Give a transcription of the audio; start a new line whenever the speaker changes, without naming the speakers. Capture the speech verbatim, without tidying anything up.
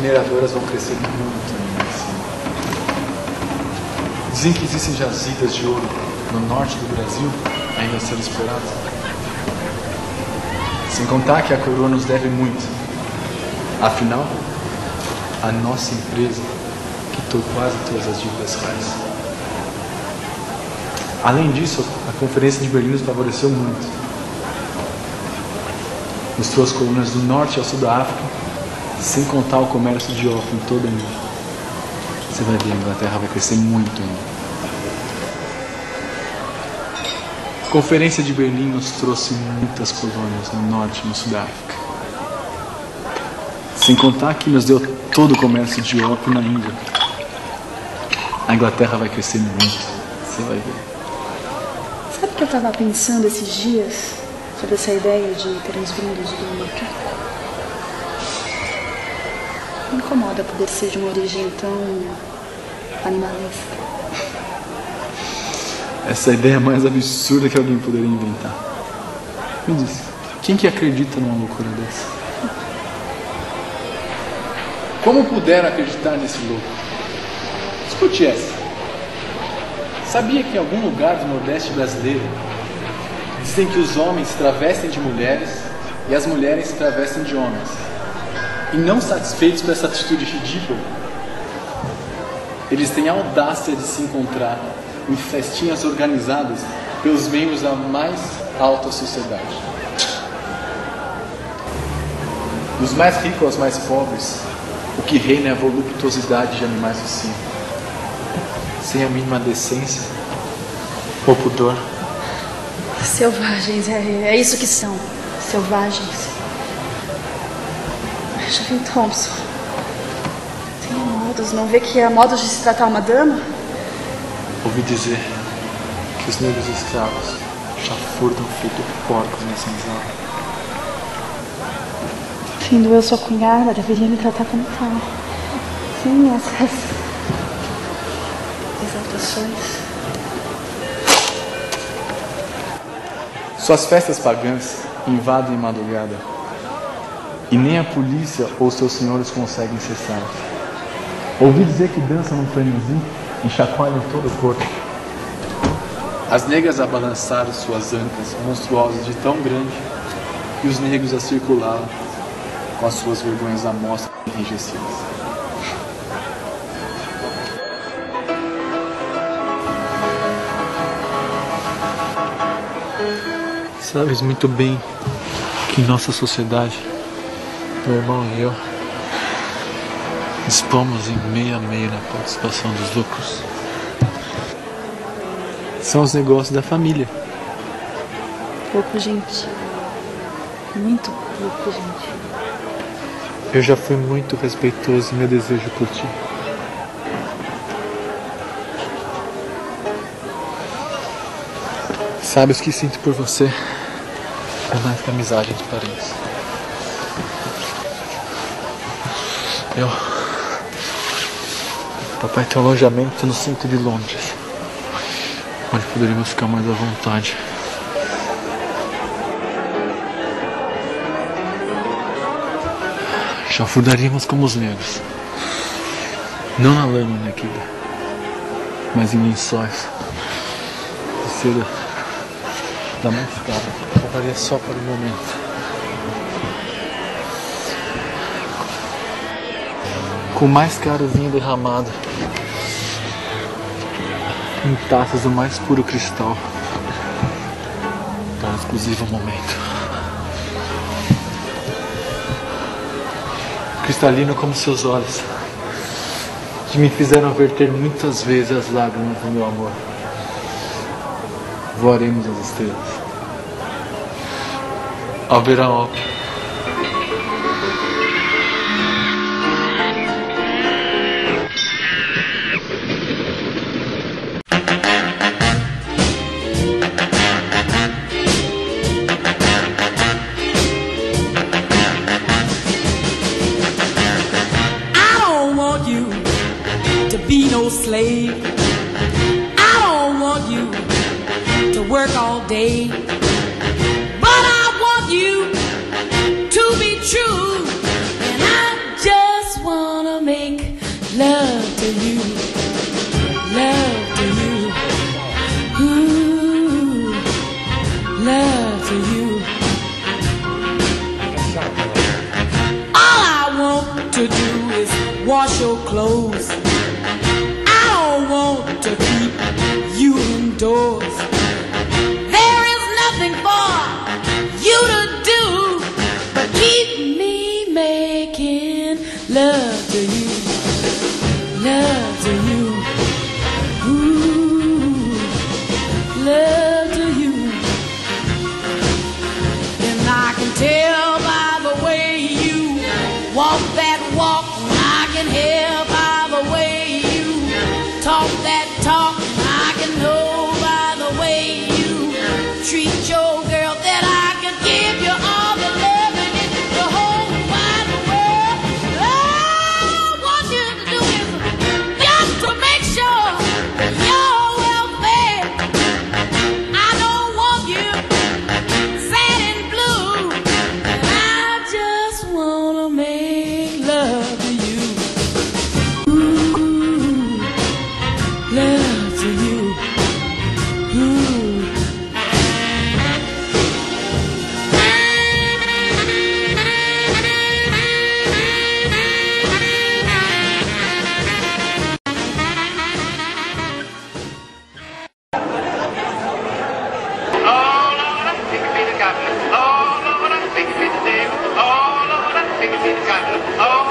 mineradoras vão crescer muito ainda assim. Dizem que existem jazidas de ouro no norte do Brasil, ainda a ser explorado. Sem contar que a coroa nos deve muito. Afinal, a nossa empresa quitou quase todas as dívidas reais. Além disso, a Conferência de Berlim nos favoreceu muito. Mostrou as colunas do norte ao sul da África, sem contar o comércio de ópio em todo o mundo. Você vai ver, a Inglaterra vai crescer muito ainda. A Conferência de Berlim nos trouxe muitas colônias no norte e no sul da África. Sem contar que nos deu todo o comércio de ópio na Índia. A Inglaterra vai crescer muito, você vai ver.
Sabe o que eu estava pensando esses dias sobre essa ideia de termos vindos do macaco? Me incomoda poder ser de uma origem tão animalesca.
Essa é a ideia mais absurda que alguém poderia inventar. Me diz, quem que acredita numa loucura dessa? Como puderam acreditar nesse louco? Escute essa. Sabia que em algum lugar do Nordeste brasileiro dizem que os homens se travestem de mulheres e as mulheres se travestem de homens? E não satisfeitos com essa atitude ridícula, eles têm a audácia de se encontrar em festinhas organizadas pelos membros da mais alta sociedade. Dos mais ricos aos mais pobres, o que reina é a voluptuosidade de animais do circo, sem a mínima decência ou pudor.
Selvagens, é, é isso que são. Selvagens. Jovem Thompson, tem modos, não vê que há modos de se tratar uma dama?
Ouvi dizer que os negros escravos já furdam feito porcos na senzala.
Findo, eu sou cunhada, deveria me tratar como tal. Sim, essas exaltações.
Suas festas pagãs invadem madrugada e nem a polícia ou seus senhores conseguem cessar. Ouvi dizer que dançam num frenesim e chacoalham todo o corpo. As negras a balançaram suas ancas monstruosas de tão grande e os negros a circularam com as suas vergonhas à mostra enrijecidas. Sabes muito bem que em nossa sociedade, meu irmão e eu dispomos em meio a meio na participação dos lucros. São os negócios da família.
Pouco, gente. Muito pouco, gente.
Eu já fui muito respeitoso em meu desejo por ti. Sabes o que sinto por você é mais que amizade entre parentes. Eu... Papai tem um alojamento no centro de Londres, onde poderíamos ficar mais à vontade. Já furdaríamos como os negros. Não na lama líquida, mas em lençóis de seda da mais cara. Levaria só para o momento. Com o mais caro vinho derramado em taças do mais puro cristal para um exclusivo momento. Cristalino como seus olhos, que me fizeram verter muitas vezes as lágrimas do meu amor. Voaremos as estrelas. Haverá ópio.
Be no slave. I don't want you to work all day, but I want you to be true, and I just want love to you. All I want to do is wash your clothes. I don't want to keep you indoors. There is nothing for you to do but keep me making love to you, love to you, ooh, love to you. And I can tell by the way you walk that walk, I can hear by the way you talk that talk, I can know by the way you treat your girl that I can give you all the love in it, the whole wide world. All I want you to do is just to make sure you're well fed. I don't want you sad and blue, and I just wanna make love to you. Ooh, love to you. Ooh.
All over the pig feet of cotton. All over the pig feet of deal. All over the pig feet of cotton. All